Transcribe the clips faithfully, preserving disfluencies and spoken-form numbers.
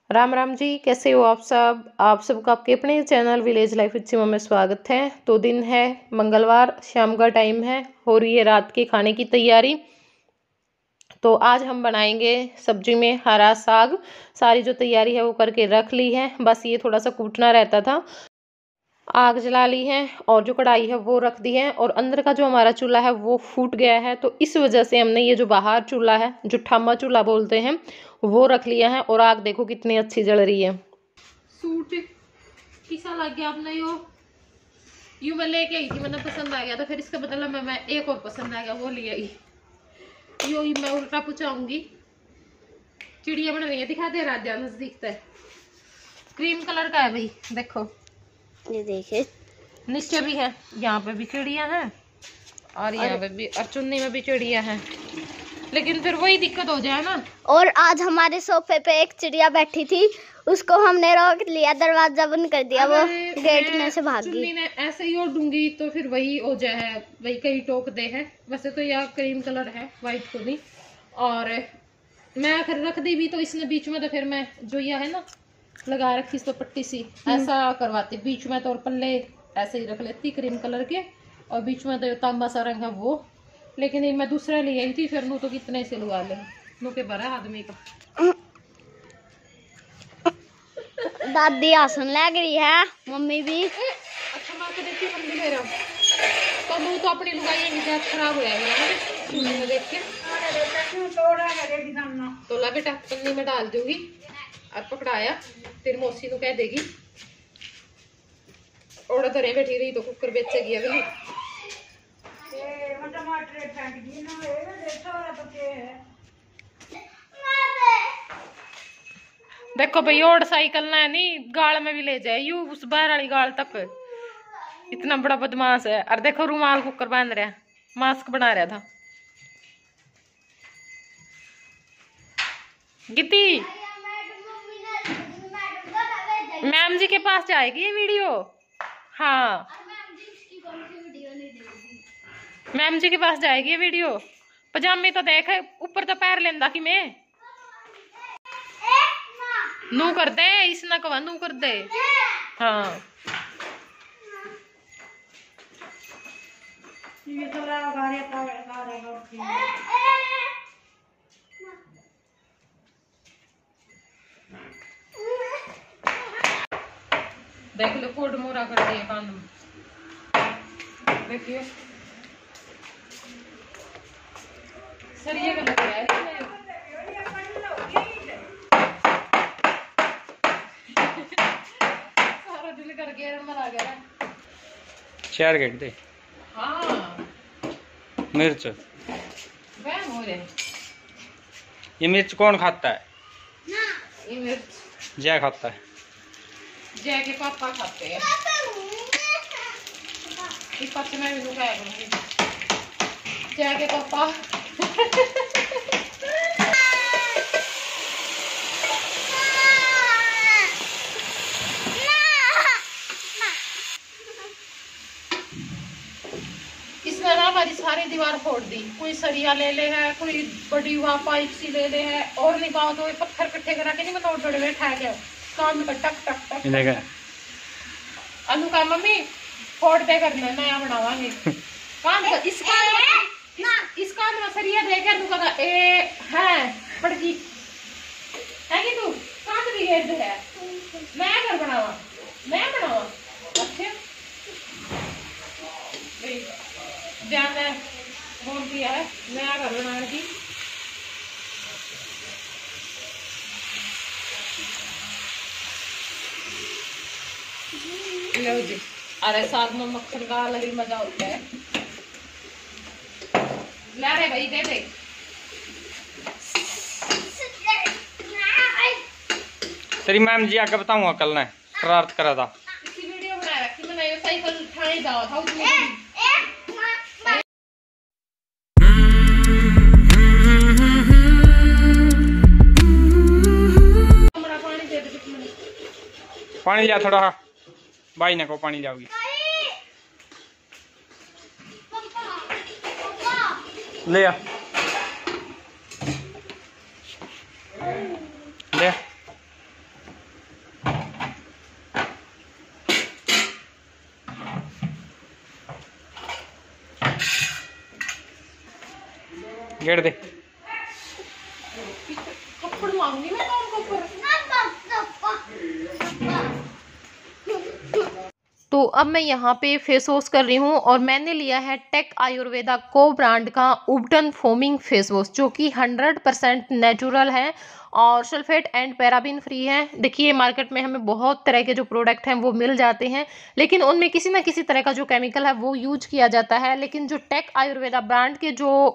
राम राम जी, कैसे हो आप सब। आप सबका आपके अपने channel village life with Seema में स्वागत है। तो दिन है मंगलवार, शाम का टाइम है, हो रही है रात के खाने की तैयारी। तो आज हम बनाएंगे सब्जी में हरा साग। सारी जो तैयारी है वो करके रख ली है, बस ये थोड़ा सा कूटना रहता था। आग जला ली है और जो कढ़ाई है वो रख दी है, और अंदर का जो हमारा चूल्हा है वो फूट गया है, तो इस वजह से हमने ये जो बाहर चूल्हा है, जो ठामा चूल्हा बोलते हैं, वो रख लिया है। और आग देखो कितनी अच्छी जल रही है। सूट किसा लग गया आपने, यो यू मैं लेके आई थी, मैंने पसंद आ गया तो फिर इसका मतलब मैं, मैं एक और पसंद आ गया वो ले आई। यो मैं उल्टा पूछाऊंगी। चिड़िया बन रही है, दिखा दे राजा नजदीक तक। क्रीम कलर का है भाई, देखो ये देखिए, नीचे भी है, यहाँ पे भी चिड़िया है और यहाँ पे भी, और चुन्नी में भी चिड़िया है। लेकिन फिर वही दिक्कत हो जाए ना। और आज हमारे सोफे पे एक चिड़िया बैठी थी, उसको हमने रोक लिया, दरवाजा बंद कर दिया, वो गेट में से भाग गई। चुन्नी ने ऐसे ही ओढ़ दूंगी तो फिर वही हो जाए, वही कहीं टोक दे है। वैसे तो यह क्रीम कलर है, व्हाइट को नहीं। और मैं अगर रख दी भी तो इसने बीच में, तो फिर मैं जो यह है ना लगा रखी इस तो पट्टी सी, ऐसा करवाती बीच में तो, और पल्ले ऐसे ही रख लेती क्रीम कलर के, और बीच में तो तांबा सा रंग है वो। लेकिन मैं दूसरा ले आई थी, फिर नू तो कितने से लगा ले, नू के बड़ा आदमी का। दादी आसन लग रही है, मम्मी भी। अच्छा मार के देखिए मम्मी मेरा तो मुंह तो अपनी लुगाई क्या खराब हो जाएगा देख के। तो ला बेटा पन्नी में डाल दूंगी और पकड़ाया, तेरी मौसी को कह देगी और धरे बैठी रही तो कुकर बेचेगी अगली। देखो भाई और साइकिल ना है नहीं, गाल में भी ले जाए यू उस बाहर वाली गाल तक। इतना बड़ा बदमाश है। और देखो रुमाल कुकर बांध रहा है, मास्क बना रहा था। गिट्टी मैम जी के पास जाएगी ये वीडियो। हाँ मैम जी के पास जाएगी ये वीडियो। पजामे तो देख ऊपर तो पैर लेंदा कि मैं नू कर दे, इस ना कवा नू कर दे। हाँ देख लो कोड मोरा कर दिया कान में, देखिए सरिये का लग रहा है। सारा दिल कर गया, मर आ गया। चार गेट दे। हाँ मिर्च वह हो रहे। ये मिर्च कौन खाता है? ये मिर्च जय खाता है। जय के पापा खाते हैं। इस पास मैं भी लुकाया करूंगी जय के पापा। इसने ना हमारी सारी दीवार फोड़ दी। कोई सरिया ले ले है, कोई बड़ी हुआ पाइप सी ले ले है, और नहीं पाओ तो पत्थर इकट्ठे करा के नहीं मैं तोड़ तोड़ बैठा है काम का टक टक टक। अनु का मम्मी फोड़ दे करना नया बनावांगे। कान का इस कान में इस, इस कान में सरिया दे के अनु का ए है पड़की है कि तू कान भी घेर दे है। नया घर बनावा, नया बनावा। अच्छा ध्यान है बोल दिया है नया घर बनाने की। लो जी, अरे साग में मक्खन का अलग ही मजा होता है। ला रे भाई दे दे। तेरी मैम जी आके बताऊंगा कल ने शरारत करा था। इसी वीडियो बना रखी मैंने, ये साइकिल उठाने जाओ था उसमें। पानी लिया थोड़ा, भाई ने को पानी लाओगी। ले आ ले गेट दे। थप्पड़ मारूंगी मैं तो उनको ऊपर। तो अब मैं यहाँ पे फेस वॉश कर रही हूँ और मैंने लिया है टेक आयुर्वेदा को ब्रांड का उबटन फोमिंग फेस वॉश, जो कि हंड्रेड परसेंट नेचुरल है और सल्फेट एंड पैराबिन फ्री है। देखिए मार्केट में हमें बहुत तरह के जो प्रोडक्ट हैं वो मिल जाते हैं, लेकिन उनमें किसी ना किसी तरह का जो केमिकल है वो यूज किया जाता है। लेकिन जो टेक आयुर्वेदा ब्रांड के जो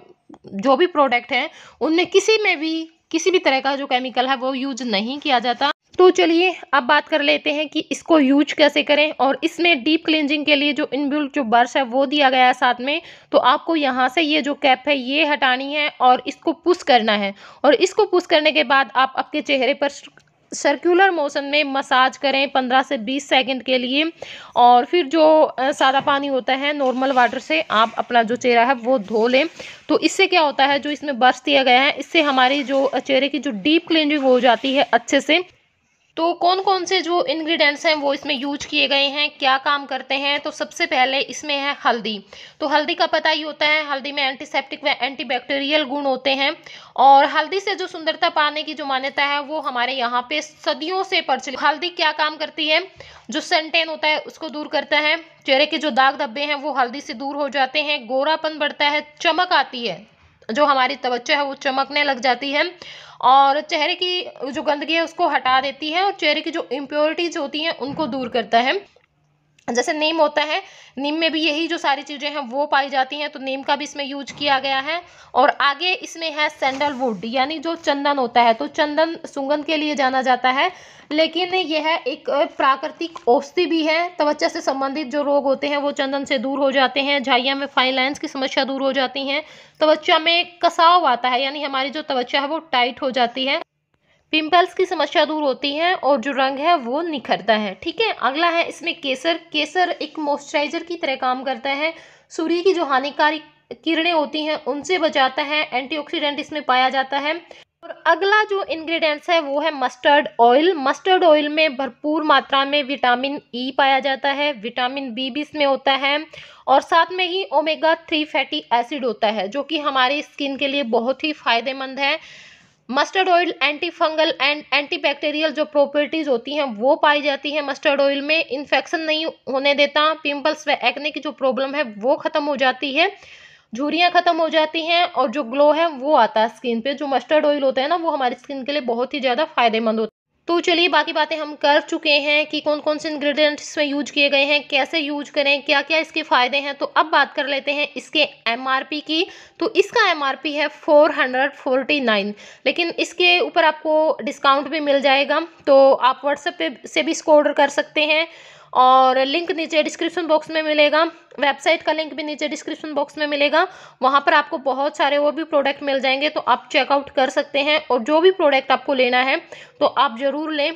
जो भी प्रोडक्ट हैं उनमें किसी में भी किसी भी तरह का जो केमिकल है वो यूज नहीं किया जाता। तो चलिए अब बात कर लेते हैं कि इसको यूज कैसे करें। और इसमें डीप क्लींजिंग के लिए जो इनबिल्ट जो ब्रश है वो दिया गया है साथ में। तो आपको यहाँ से ये जो कैप है ये हटानी है और इसको पुश करना है, और इसको पुश करने के बाद आप आपके चेहरे पर सर्कुलर मोशन में मसाज करें पंद्रह से बीस सेकंड के लिए। और फिर जो सादा पानी होता है नॉर्मल वाटर से आप अपना जो चेहरा है वो धो लें। तो इससे क्या होता है, जो इसमें ब्रश दिया गया है इससे हमारी जो चेहरे की जो डीप क्लींजिंग हो जाती है अच्छे से। तो कौन कौन से जो इंग्रेडिएंट्स हैं वो इसमें यूज किए गए हैं, क्या काम करते हैं। तो सबसे पहले इसमें है हल्दी। तो हल्दी का पता ही होता है, हल्दी में एंटीसेप्टिक व एंटीबैक्टीरियल गुण होते हैं। और हल्दी से जो सुंदरता पाने की जो मान्यता है वो हमारे यहाँ पे सदियों से प्रचलित। हल्दी क्या काम करती है, जो सन टैन होता है उसको दूर करता है, चेहरे के जो दाग धब्बे हैं वो हल्दी से दूर हो जाते हैं, गोरापन बढ़ता है, चमक आती है, जो हमारी त्वचा है वो चमकने लग जाती है, और चेहरे की जो गंदगी है उसको हटा देती है, और चेहरे की जो इम्प्योरिटीज होती हैं उनको दूर करता है। जैसे नीम होता है, नीम में भी यही जो सारी चीज़ें हैं वो पाई जाती हैं, तो नीम का भी इसमें यूज किया गया है। और आगे इसमें है सैंडलवुड, यानी जो चंदन होता है। तो चंदन सुगंध के लिए जाना जाता है, लेकिन यह एक प्राकृतिक औषधि भी है। त्वचा से संबंधित जो रोग होते हैं वो चंदन से दूर हो जाते हैं, झाइयाँ में फाइन लाइन्स की समस्या दूर हो जाती हैं, त्वचा में कसाव आता है यानी हमारी जो त्वचा है वो टाइट हो जाती है, पिंपल्स की समस्या दूर होती है, और जो रंग है वो निखरता है। ठीक है, अगला है इसमें केसर। केसर एक मॉइस्चराइजर की तरह काम करता है, सूर्य की जो हानिकारक किरणें होती हैं उनसे बचाता है, एंटीऑक्सीडेंट इसमें पाया जाता है। और अगला जो इंग्रेडिएंट्स है वो है मस्टर्ड ऑयल। मस्टर्ड ऑयल में भरपूर मात्रा में विटामिन ई पाया जाता है, विटामिन बी भी इसमें होता है, और साथ में ही ओमेगा थ्री फैटी एसिड होता है, जो कि हमारी स्किन के लिए बहुत ही फायदेमंद है। Mustard oil anti fungal and antibacterial जो प्रॉपर्टीज होती हैं वो पाई जाती है मस्टर्ड ऑयल में, इन्फेक्शन नहीं होने देता, पिंपल्स व एक्ने की जो प्रॉब्लम है वो खत्म हो जाती है, झुर्रियाँ खत्म हो जाती हैं, और जो ग्लो है वो आता है स्किन पे। जो मस्टर्ड ऑयल होता है ना वो हमारी स्किन के लिए बहुत ही ज़्यादा फायदेमंद होता है। तो चलिए बाकी बातें हम कर चुके हैं कि कौन कौन से इंग्रेडिएंट्स इसमें यूज किए गए हैं, कैसे यूज करें, क्या क्या इसके फ़ायदे हैं। तो अब बात कर लेते हैं इसके एमआरपी की। तो इसका एमआरपी है फोर हंड्रेड फोर्टी नाइन, लेकिन इसके ऊपर आपको डिस्काउंट भी मिल जाएगा, तो आप व्हाट्सएप पे से भी इसको ऑर्डर कर सकते हैं, और लिंक नीचे डिस्क्रिप्शन बॉक्स में मिलेगा, वेबसाइट का लिंक भी नीचे डिस्क्रिप्शन बॉक्स में मिलेगा। वहाँ पर आपको बहुत सारे और भी प्रोडक्ट मिल जाएंगे, तो आप चेकआउट कर सकते हैं, और जो भी प्रोडक्ट आपको लेना है तो आप ज़रूर लें।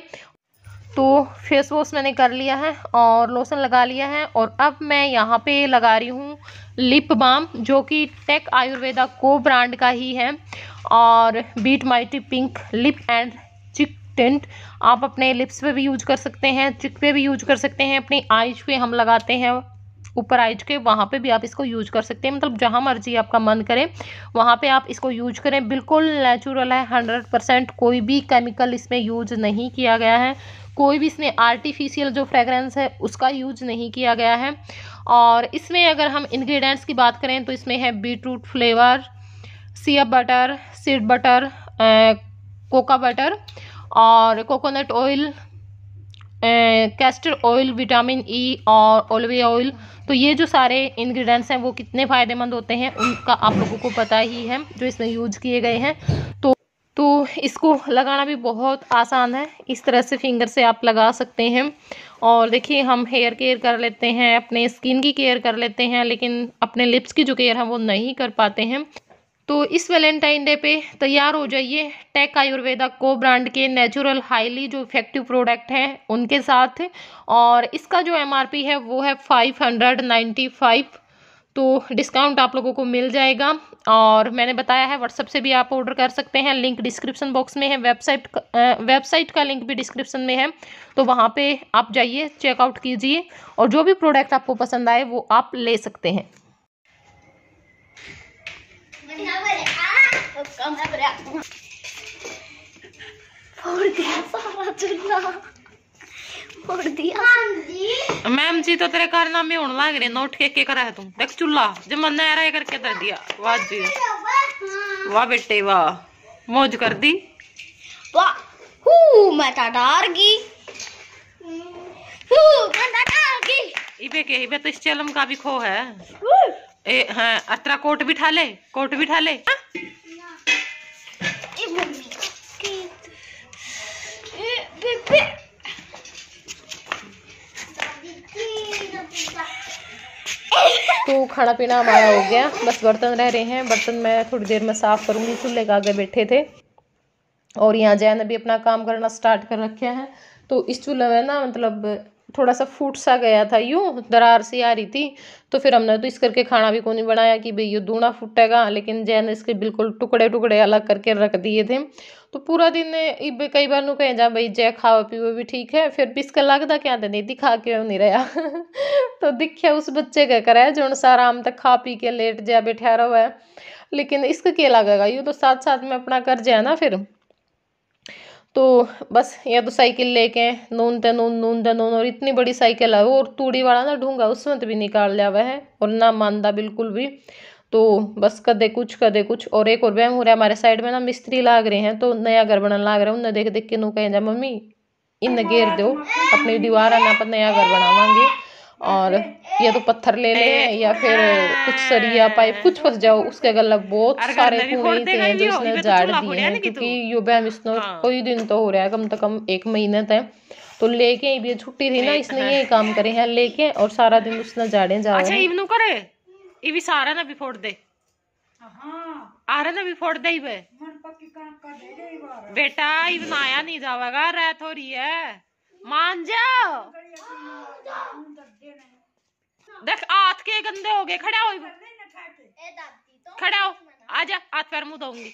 तो फेस वॉश मैंने कर लिया है और लोशन लगा लिया है, और अब मैं यहाँ पे लगा रही हूँ लिप बाम, जो कि टेक आयुर्वेदा को ब्रांड का ही है, और beet mighty pink lip and chic tint. आप अपने लिप्स पे भी यूज कर सकते हैं, चिक पे भी यूज कर सकते हैं, अपनी आइज पे हम लगाते हैं ऊपर आइज के, वहाँ पे भी आप इसको यूज कर सकते हैं। मतलब जहाँ मर्जी आपका मन करे वहाँ पे आप इसको यूज करें। बिल्कुल नेचुरल है, हंड्रेड परसेंट कोई भी केमिकल इसमें यूज नहीं किया गया है, कोई भी इसमें आर्टिफिशियल जो फ्रेगरेंस है उसका यूज नहीं किया गया है। और इसमें अगर हम इंग्रेडिएंट्स की बात करें तो इसमें है beetroot flavour, shea butter, seed butter, cocoa butter, और coconut oil, castor oil, vitamin E और ओलिव ऑयल। तो ये जो सारे इंग्रेडिएंट्स हैं वो कितने फ़ायदेमंद होते हैं उनका आप लोगों को पता ही है, जो इसमें यूज किए गए हैं। तो तो इसको लगाना भी बहुत आसान है, इस तरह से फिंगर से आप लगा सकते हैं। और देखिए हम हेयर केयर कर लेते हैं, अपने स्किन की केयर कर लेते हैं, लेकिन अपने लिप्स की जो केयर है वो नहीं कर पाते हैं। तो इस वैलेंटाइन डे पे तैयार हो जाइए टेक आयुर्वेदा को ब्रांड के नेचुरल हाईली जो इफेक्टिव प्रोडक्ट हैं उनके साथ। और इसका जो एमआरपी है वो है फाइव हंड्रेड नाइन्टी फाइव, तो डिस्काउंट आप लोगों को मिल जाएगा। और मैंने बताया है व्हाट्सएप से भी आप ऑर्डर कर सकते हैं, लिंक डिस्क्रिप्शन बॉक्स में है, वेबसाइट वेबसाइट का लिंक भी डिस्क्रिप्शन में है, तो वहाँ पे आप जाइए, चेकआउट कीजिए, और जो भी प्रोडक्ट आपको पसंद आए वो आप ले सकते हैं। उसका मैं बरा- फोड़ दिया सारा चूल्हा, फोड़ दिया। मैम जी तो तेरे कारनामे होने लग रहे, नोट के के करा है तू। देख चूल्हा जब मन रहा करके दे दिया। वाह जी वाह बेटे वाह, मौज कर दी। वाह हू मैं तो डर गई, हू मैं तो डर गई। इबे के इबे तो इस चलम का भी खो है। ए हाँ अतरा कोट भी ठा ले, कोट भी ठा ले। हाँ? ए मम्मी की ए बेबे तो खाना पीना हमारा हो गया, बस बर्तन रह रहे हैं। बर्तन मैं थोड़ी देर में साफ करूंगी। चूल्हे के आगे बैठे थे और यहाँ जैन अभी अपना काम करना स्टार्ट कर रखे हैं। तो इस चूल्हे में ना मतलब थोड़ा सा फूट सा गया था, यूं दरार सी आ रही थी। तो फिर हमने तो इस करके खाना भी को नहीं बनाया कि भाई ये दूना फूटेगा, लेकिन जैन इसके बिल्कुल टुकड़े टुकड़े अलग करके रख दिए थे। तो पूरा दिन इब कई बार नु कहे जा भाई जय खाओ पीओ भी ठीक है, फिर भी इसका लगता क्या था नहीं दिखा के नहीं रहा। तो दिखे उस बच्चे का करे जो आराम तक खा पी के लेट जा बैठा रहा है, लेकिन इसका क्या लगेगा, यूँ तो साथ साथ में अपना कर जाए ना। फिर तो बस या तो साइकिल लेके नून ते नून नून ते नून, और इतनी बड़ी साइकिल है वो, और तूड़ी वाला ना ढूंगा उसमें तो भी निकाल लिया हुआ है और ना मानदा बिल्कुल भी। तो बस कदे कुछ कदे कुछ। और एक और वहम हो रहा है हमारे साइड में ना, मिस्त्री लाग रहे हैं तो नया घर बनने लाग रहा है। उन्हें देख देख के नू कहें जा मम्मी इन घेर दो अपनी दीवार, ना अपन नया घर बनावांगे, और या तो पत्थर ले ले या फिर कुछ सरिया पाइप कुछ फंस जाओ उसके गला। बहुत सारे कुएं से हैं जो इसने झाड़ दिए हैं, क्योंकि यो बैम इसने कोई दिन तो हो रहा है कम से कम एक महीने तक। तो लेके भी छुट्टी थी ना, इसने यही काम करे हैं लेके, और सारा दिन उसने झाड़े जा अच्छा इवनु करे इवी सारा ना भी फोड़ दे। आ रहा ना भी फोड़ दे इवे बेटा, इवन आया नहीं जावेगा, रात हो रही है, मान जाओ। देख हाथ के गंदे हो गए, खड़ा हो खड़ा हो, आजा हाथ पैर मुंह धोऊंगी।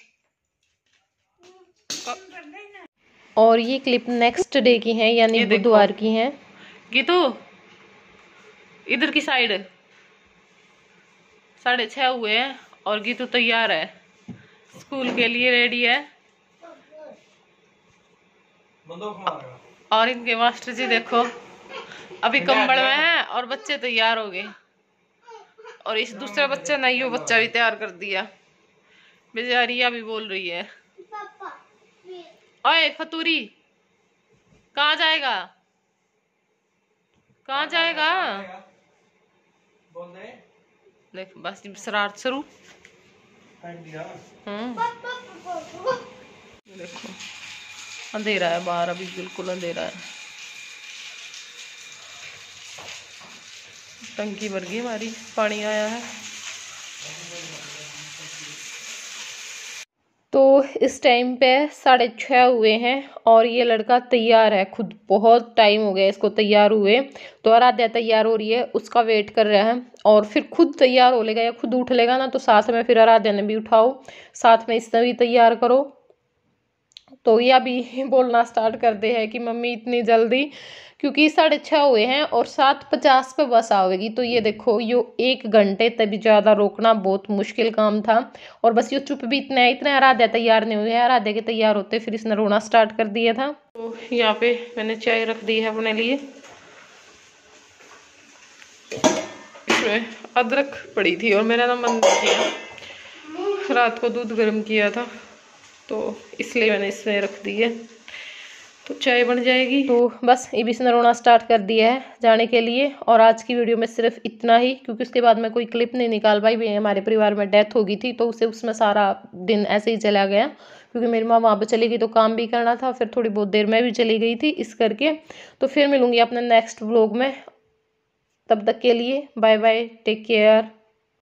और ये क्लिप नेक्स्ट डे की है, यानी बुधवार की है। गीतू इधर की साइड साढ़े छह हुए हैं और गीतू तैयार है, स्कूल के लिए रेडी है। और इनके मास्टर जी देखो अभी कंबल में है और बच्चे तैयार हो गए, और इस दूसरे बच्चे ने यो बच्चा भी तैयार कर दिया। बेचारिया भी बोल रही है ओए फतूरी कहाँ जाएगा, कहाँ जाएगा। देख बस शरारत शुरू। हम्म देखो अंधेरा है बाहर, अभी बिल्कुल अंधेरा है। टंकी भर गई हमारी, पानी आया है। तो इस टाइम पे साढ़े छः हुए हैं और ये लड़का तैयार है खुद, बहुत टाइम हो गया इसको तैयार हुए। तो आराध्या तैयार हो रही है, उसका वेट कर रहा है, और फिर खुद तैयार हो लेगा या खुद उठ लेगा ना, तो साथ में फिर आराध्या ने भी उठाओ, साथ में इसने भी तैयार करो। तो यह भी बोलना स्टार्ट कर दे है कि मम्मी इतनी जल्दी, क्योंकि साढ़े छः हुए हैं और सात पचास पे बस आवेगी। तो ये देखो यो एक घंटे तभी ज़्यादा रोकना बहुत मुश्किल काम था। और बस ये चुप भी इतना है, इतना आराध्या तैयार नहीं हुए हैं। आराध्या के तैयार होते फिर इसने रोना स्टार्ट कर दिया था। तो यहाँ पे मैंने चाय रख दी है अपने लिए, इसमें अदरक पड़ी थी और मेरा ना मन नहीं किया, रात को दूध गर्म किया था तो इसलिए मैंने इसमें रख दी है, तो चाय बन जाएगी। तो बस इबिस ने रोना स्टार्ट कर दिया है जाने के लिए। और आज की वीडियो में सिर्फ इतना ही, क्योंकि उसके बाद मैं कोई क्लिप नहीं निकाल पाई। भी हमारे परिवार में डेथ हो गई थी तो उसे उसमें सारा दिन ऐसे ही चला गया, क्योंकि मेरी माँ वहाँ पर चली गई तो काम भी करना था, फिर थोड़ी बहुत देर में भी चली गई थी इस करके। तो फिर मिलूंगी अपने नेक्स्ट व्लॉग में, तब तक के लिए बाय बाय, टेक केयर।